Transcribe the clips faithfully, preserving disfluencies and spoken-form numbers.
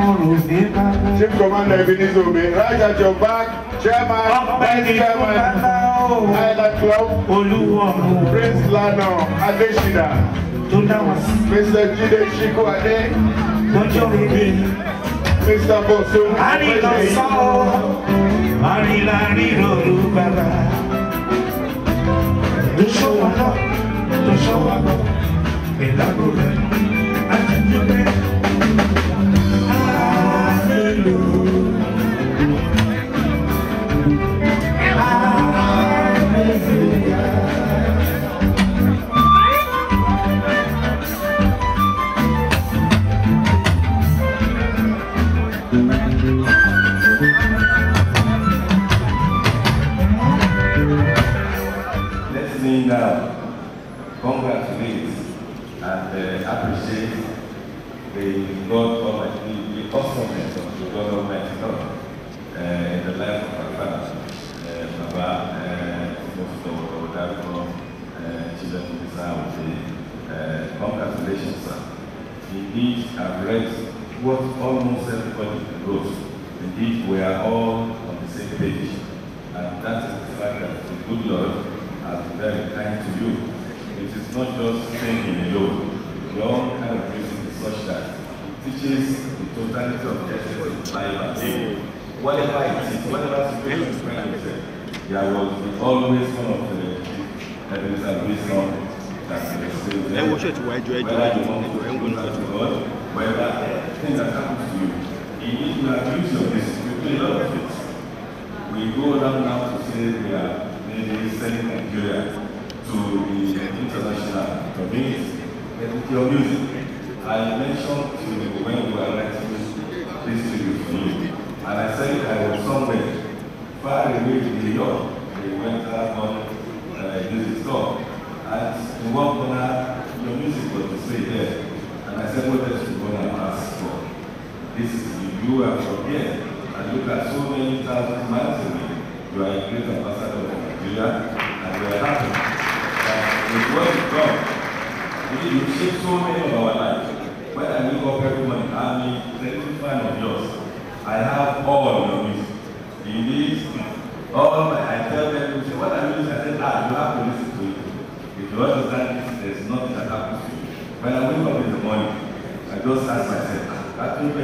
Chief Commander Ebenezer Obey, right at your back, Chairman, Vice Chairman, Island Club, Prince Lano Adeshida, Mister Jide Shikwade, Mister Bosun, Let's kneel down, congratulate and uh, appreciate the God Almighty, the awesomeness of the God Almighty God uh, in the life of our father, uh, Baba, most of our children in this house. Congratulations, sir. Indeed, I've read what almost everybody wrote. Indeed, we are all on the same page. And that is the fact that the good Lord has been very kind to you. It is not just singing alone. Your kind of music is such that it teaches the totality of essence of life and being. Whatever it is, whatever situation you find yourself, there will be always one of the Ebenezer Obey song that will still there. Whether you want to go to God, whether anything that happens to you, you need to abuse of this. You play a lot of it. We go down now to say we are maybe sending Nigeria to the international community. But with your music, I mentioned to you when we were writing this tribute for you, and I said I was somewhere far away in New York. We went out on a music store, and in one corner, your music was displayed there. And I said, what else you want to ask for? This is you are from here. And look at so many thousand miles away. You are a great ambassador of Nigeria, and we are happy that with what you come, you shape so many of our lives. When I wake up every morning, I'm a very fan of yours. I have all your music. Indeed, all my, I tell them, what I music, I said, ah, you have to listen to it. If you understand this, there's nothing that happens to you. When I wake up in the morning, I just ask myself, I will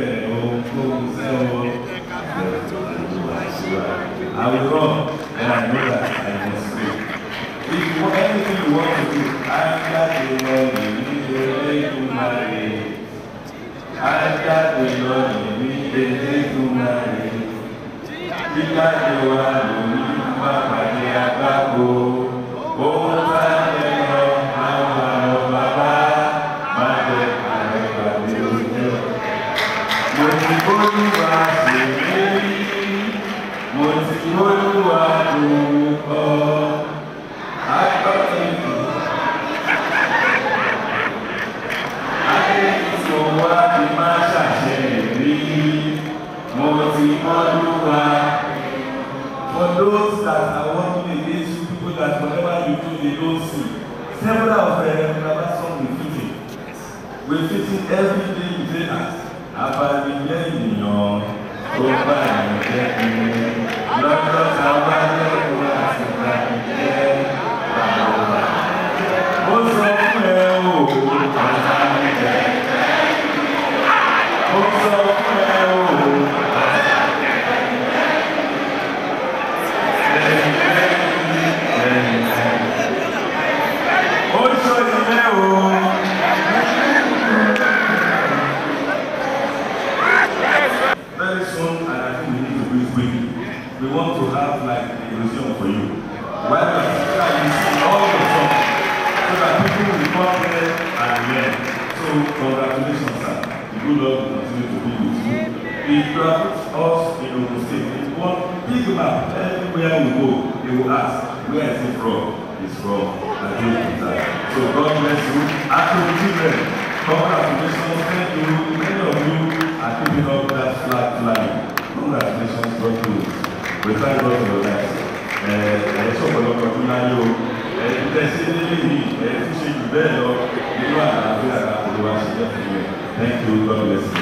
run, and I know that I must pray. If you want anything you want to do, I've got the money, the way to marry. I've got the money, the way to marry. You got the one, Papa, the Abago. Oh, for those that are working against you, people that whatever you do, they don't see. Several of them have some with fitting. We're fitting every day you say that. Very soon, and I think we need to do it quickly. We want to have like a museum for you. Where you see all the songs so that people will come there and learn. So congratulations, sir. The good Lord will continue to be with you. If you have us in Ogun State, if you want big map, everywhere we go, they will ask, where is it from? It's from Abeokuta. So God bless you. After the children, congratulations, thank you. Many of you are keeping up that flag flying. Congratulations, God bless. We thank God for your life. Ẹ ṣọ́ ọ̀pọ̀lọpọ̀ tó láyé o. Ẹ ti tẹ̀sí nílé yìí, ẹ ti ṣe jù bẹ́ẹ̀ lọ. Nínú àlàáfíà àkàkọ́ ló wá ṣe jẹ́ fún mi. Thank you, God bless you.